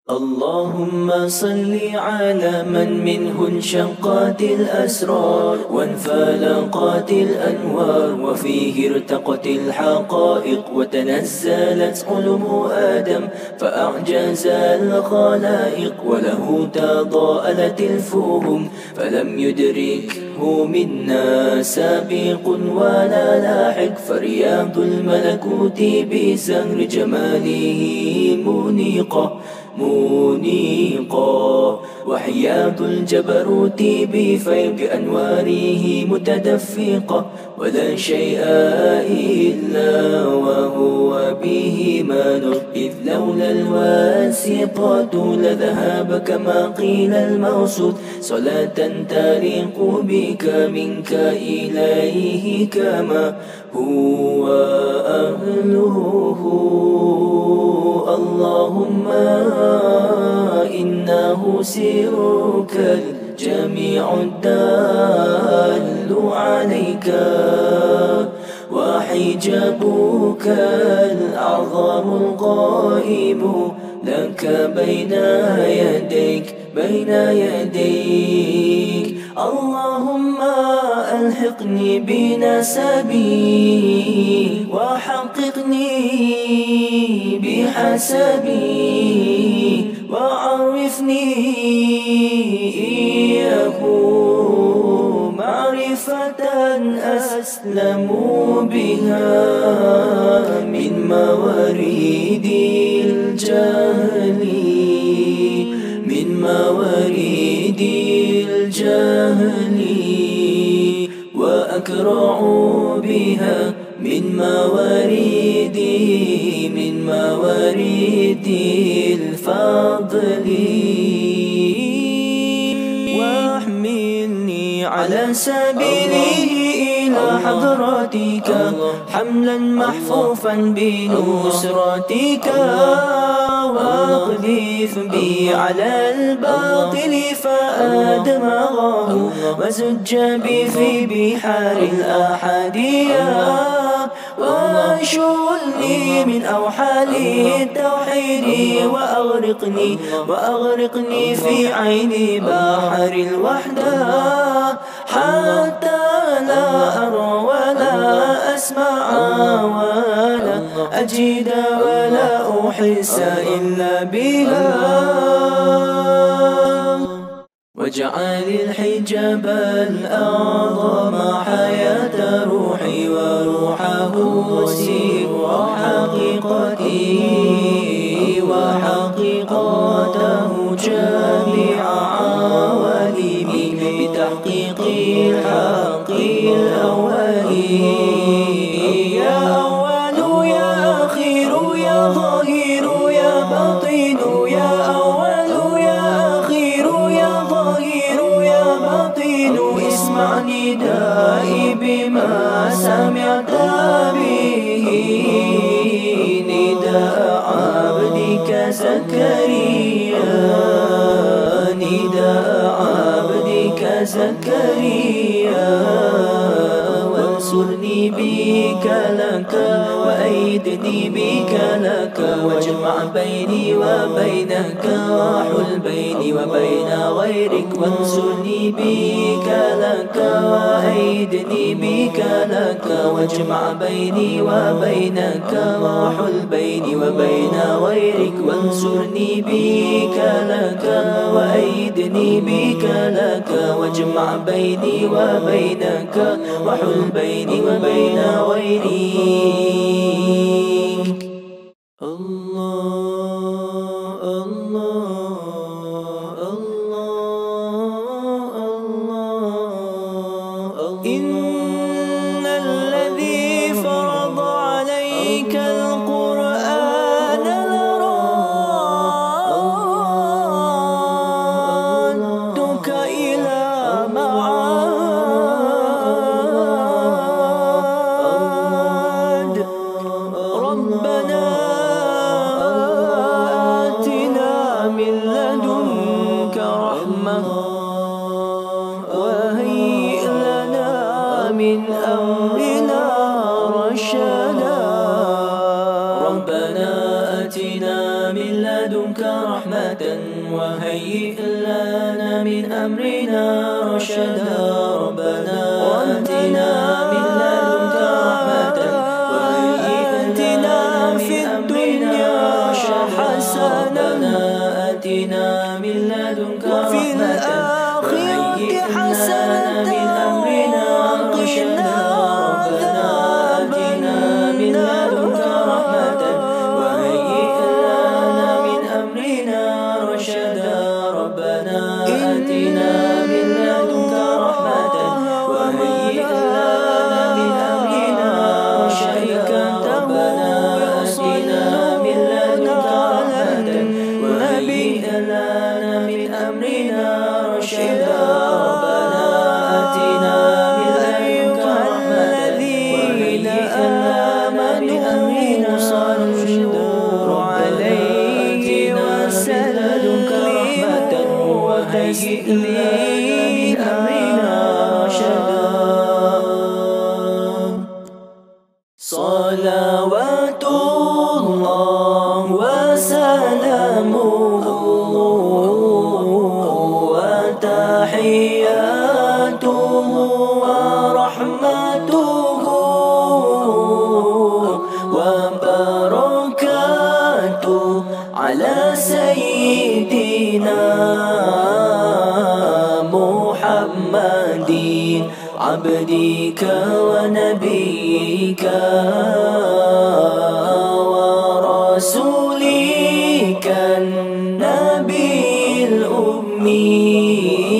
اللهم صل على من منه انشقت الأسرار وانفلقت الأنوار وفيه ارتقت الحقائق وتنزلت علوم آدم فأعجز الخلائق وله تضاءلت الفهم فلم يدركه منا سابق ولا لاحق فرياض الملكوت بزهر جماله منيقة وحياة الجبروت بفيض أنواره متدفقة ولا شيء إلا وهو به مانع إذ لولا الواسطة لذهب كما قيل الموصود صلاة تليق بك منك إليه كما هو أهله. اللهم إنه سرك الجميع الدال عليك وحجابك الأعظم القائم لك بين يديك اللهم ألحقني بنسبي وحققني بحسبي وعرفني إياه معرفة أسلم بها من موارد الجهل وأكرع بها من موارد الفضل واحملني على سبيله إلى حضرتك حملا محفوفا بنصرتك واقذف بي على الباطل فأدمغه وزج بي في بحار الأحادية وانشلني من أوحال التوحيد وأغرقني في عين بحر الوحدة حتى لا أرى ولا أسمع ولا أجد ولا أحس إلا بها واجعل الحجاب الأعظم حياة روحي وروحه سر وحقيقته جميع عوالمي بتحقيق الحق الأولي يا أول يا أخير يا ظاهر يا باطن يا أول يا أخير يا ظاهر يا باطن اسمع ندائي بما سمعت به نداء عبدك زكريا وانصرني بك لك وأيدني بك لك واجمع بيني وبينك وحل بيني وبين غيرك وانصرني بك لك وأيدني بك لك واجمع بيني وبينك وحل بيني وبين غيرك وانصرني بك لك وأيدني بك لك واجمع بيني وبينك وحل بيني وبين غيرك. الله الله الله الله إن الذي فرض عليك القرآن لرادك إلى معاد ربنا لدنك رحمة وهيئ لنا من أمرنا رشدا ربنا آتنا من لدنك رحمة وهيئ لنا من أمرنا رشدا ربنا آتنا من لدنك رحمة وهيئ لنا من أمرنا رشدا ربنا آتنا من لدنك رحمة وهيئ لنا من أمرنا رشدا ربنا آتنا من لدنك رحمة وهيئ لنا من أمرنا رشدا ربنا آتنا من لدنك رحمة وهيئ لنا من أمرنا رشدا ربنا آتنا من لدنك رحمة وهيئ لنا من أمرنا رشدا عليه وسلم وهيئ لنا من أمرنا رشدا صلوات الله وسلامه وتحياته ورحمته وبركاته على سيدنا محمد عبدك ونبيك ورسولك النبي الأمي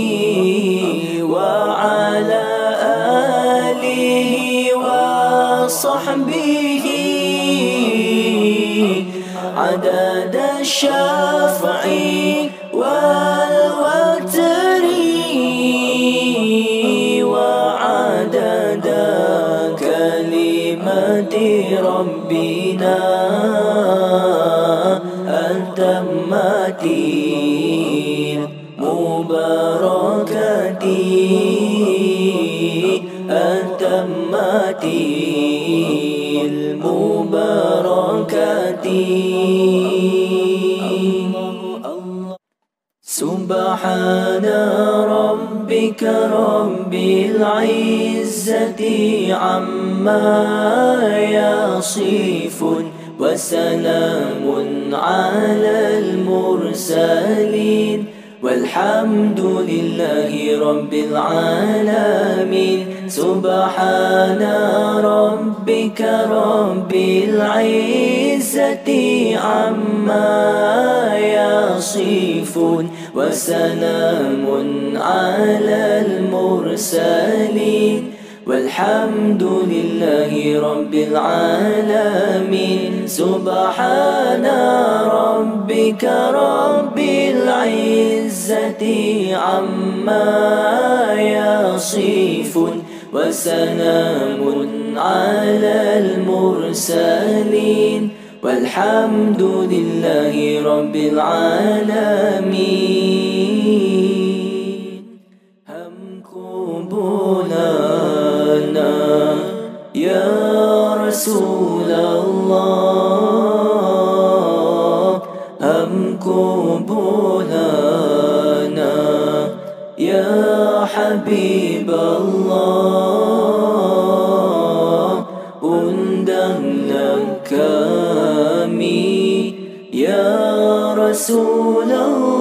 وعلى آله وصحبه عدد الشفع والوتر وعدد كلمات ربنا التامات المباركات التامات المباركات سبحان ربك رب العزة عما يصفون وسلام على المرسلين والحمد لله رب العالمين سبحان ربك رب العزة عما يصفون وسلام على المرسلين والحمد لله رب العالمين سبحان ربك رب العزة عما يصفون وسلام على المرسلين والحمد لله رب العالمين هم قبولنا يا رسول الله هم قبولنا يا حبيب الله undanglah kami ya Rasulullah